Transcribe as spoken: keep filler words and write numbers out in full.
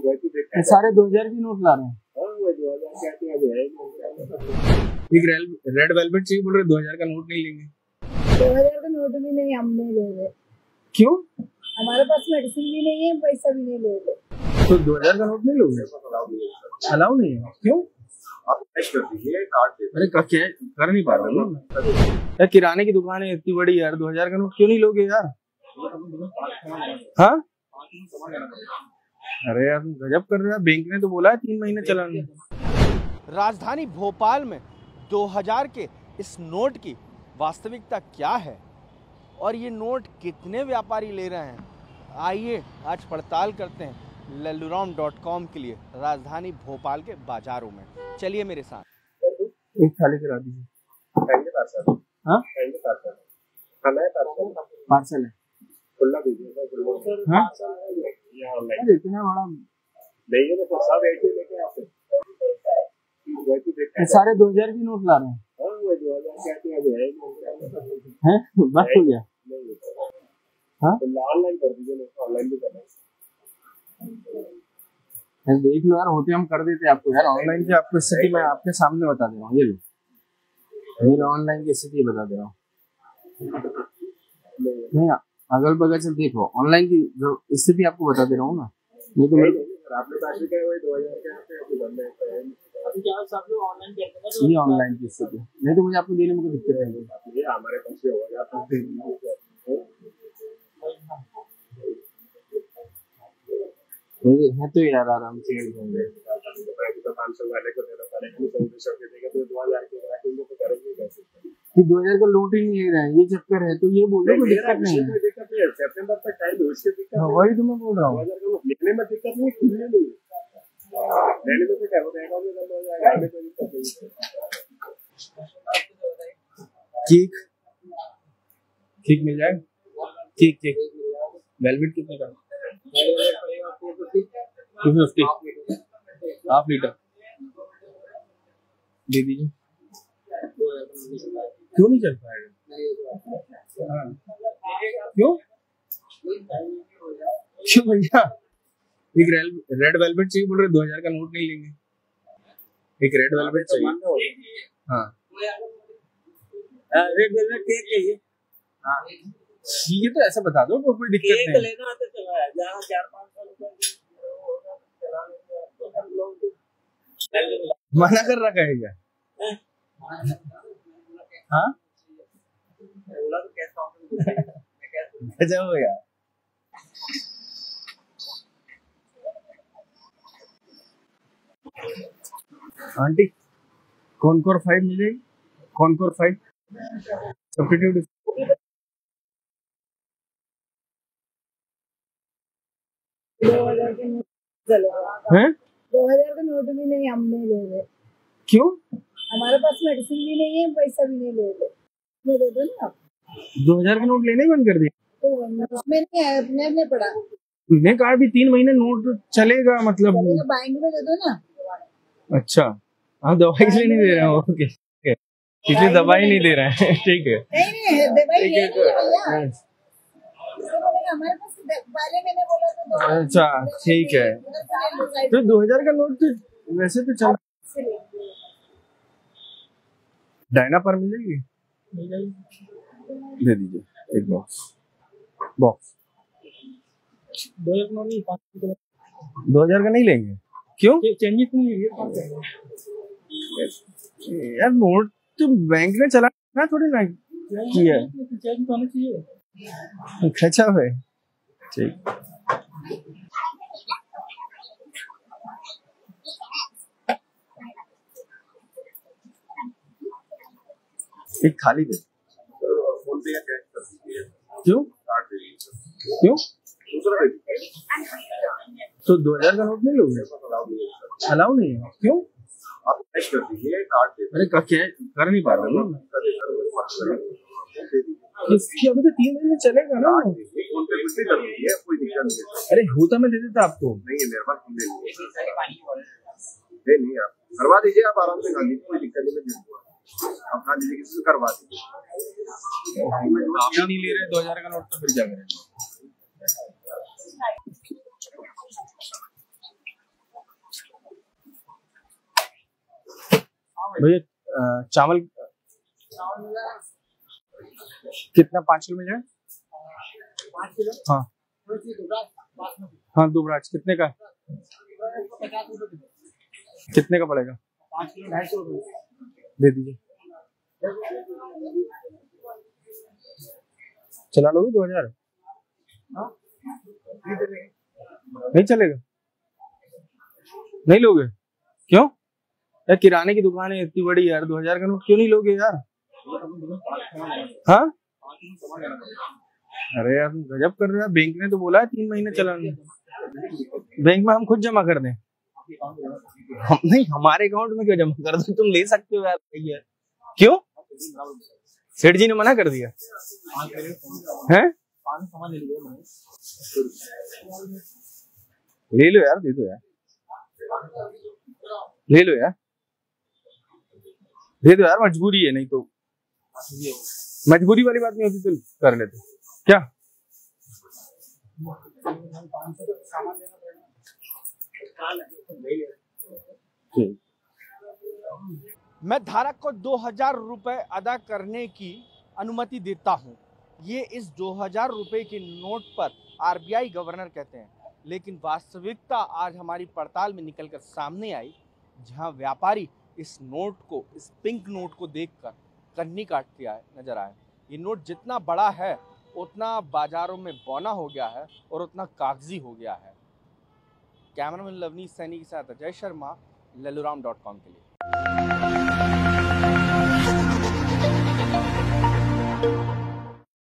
सारे दो हजार की नोट ला रहे हैं। एक रेड वेलवेट चाहिए, बोल रहे दो हजार का नोट नहीं लेंगे। दो हजार का नोट भी नहीं हम नहीं ले रहे। क्यों? हमारे पास मेडिसिन भी नहीं है, पैसा भी नहीं ले रहे। तो दो हजार का नोट नहीं लोगे? अलाउ नहीं है। क्यों? अरे क्या कर नहीं पा रहे ना यार, किराने की दुकान है इतनी बड़ी यार, दो हजार का नोट क्यों नहीं लोगे यार? हाँ अरे यार गजब कर रहे हो, बैंक ने तो बोला है तीन महीने चलाने। राजधानी भोपाल में दो हजार के इस नोट की वास्तविकता क्या है और ये नोट कितने व्यापारी ले रहे हैं, आइए आज पड़ताल करते हैं लल्लूराम डॉट कॉम के लिए राजधानी भोपाल के बाजारों में। चलिए मेरे साथ। एक थाली करा दीजिए। हाँ पार्सल है, खुला दीजिए। हाँ इतना बड़ा सारे दो हजार की नोट ला रहे हैं। हैं बस हो गया। हाँ ऑनलाइन कर दीजिए, ऑनलाइन भी करना है। देख लो यार, होते हम कर देते आपको यार ऑनलाइन की। आपको स्थिति मैं आपके सामने बता दे रहा हूँ, ये लो मेरे ऑनलाइन की स्थिति बता दे रहा हूँ। नहीं अगल बगल से देखो, ऑनलाइन की जो स्थिति आपको बता दे रहा हूँ ना। नहीं तो मेरे ये ऑनलाइन की स्थिति, नहीं तो मुझे आपको देने में कोई दिक्कत नहीं है। हमारे पास है तो यार आराम से दो हजार का नोट ही नहीं ले रहे हैं, ये चक्कर है। तो ये बोल रहे कोई दिक्कत नहीं है, सितंबर तक टाइम है, उससे दिक्कत है। वही तो मैं बोल रहा हूँ, लेने में दिक्कत नहीं, खुलने नहीं लेने में क्या हो जाएगा। केक केक मिल जाएगा। केक केक वेलवेट कितने का? टू फिफ्टी हाफ लीटर दे दीजिए। क्यों नहीं चल पाएगा? हाँ क्यों क्यों भैया? एक रेड वेलवेट चाहिए, बोल रहे दो हजार का नोट नहीं लेंगे। एक रेड वेलवेट चाहिए। हाँ रेड वेलवेट केक चाहिए। हाँ ये तो ऐसा बता दो, कोई दिक्कत नहीं। लेना तो चला जहाँ चार पाँच सौ मना कर रखा है क्या? हाँ गजब हो गया। आंटी कॉनकोर फाइव मिलेगी? कॉनकोर फाइव सब्स्टिट्यूट दो हजार के नोट हैं? दो हजार का नोट भी नहीं हम नहीं ले रहे। क्यों? हमारे पास मेडिसिन भी नहीं है, पैसा भी नहीं ले रहे। मैं दे दो ना। दो हजार के नोट लेने बंद कर दिए? तो उसमें नहीं है, अपने अपने पड़ा। तुमने कहा भी तीन महीने नोट चलेगा, मतलब बैंक में दे दो ना। अच्छा हाँ दवाई इसलिए नहीं दे रहे हो? ओके इसलिए दवाई नहीं दे रहे हैं, ठीक है। नहीं नहीं दवाई ले भैया, हमारे पास पहले मैंने बोला था। अच्छा ठीक है, तो दो हजार का नोट तो वैसे तो चल। डायना पर मिलेगी? दे दीजिए एक बॉक्स। बॉक्स दो हजार का नहीं, दो हजार का नहीं लेंगे? क्यों? चेंजेस नहीं यार, नोट तो बैंक ने चला ना, थोड़ी ना किया है। खचा है ठीक। एक थाली दे। क्यों क्यों? तो दो हजार का नोट नहीं लोगे? अलाउ नहीं है। क्यों? अरे क्या कर नहीं पा रहे ना। इसकी अभी तो तीन महीने चलेगा ना। अरे होता मैं दे देता आपको। नहीं मेरे पास नहीं नहीं आप करवा दीजिए, आप आराम से खा लीजिए, कोई दिक्कत नहीं। आप खा लीजिए, किसी से करवा दीजिए। आप नहीं ले रहे दो हजार का नोट तो फिर क्या करें? भैया अ, चावल कितना, पाँच किलो मिल जाए? पाँच किलो हाँ हाँ, दो ब्रांच कितने का? पचास रुपए किलो। कितने का पड़ेगा? पाँच किलो ढाई सौ रुपये। दे दीजिए। चला लोगे दो हजार? नहीं चलेगा? नहीं लोगे? क्यों यार, किराने की दुकान है इतनी बड़ी यार, दो हजार का नोट क्यों नहीं लोगे यार? हाँ अरे यार गजब कर रहे हो, बैंक ने तो बोला है तीन महीने चलाने। बैंक में हम खुद जमा कर दें? हम नहीं, हमारे अकाउंट में क्यों जमा कर दो, तुम ले सकते हो यार भैया। क्यों? सेठ जी ने मना कर दिया है? ले लो यार, दे दो यार, ले लो यार, दे दो यार, मजबूरी है, नहीं तो मजबूरी वाली बात नहीं होती तो कर लेते क्या? मैं धारक को दो हजार रुपए अदा करने की अनुमति देता हूं। ये इस दो हजार रुपए के नोट पर आरबीआई गवर्नर कहते हैं, लेकिन वास्तविकता आज हमारी पड़ताल में निकलकर सामने आई, जहां व्यापारी इस नोट को, इस पिंक नोट को देखकर कन्नी काटते आए नजर आए। ये नोट जितना बड़ा है उतना बाजारों में बौना हो गया है और उतना कागजी हो गया है। कैमरामैन लवनीश सैनी के साथ अजय शर्मा, लल्लूराम डॉट कॉम के लिए।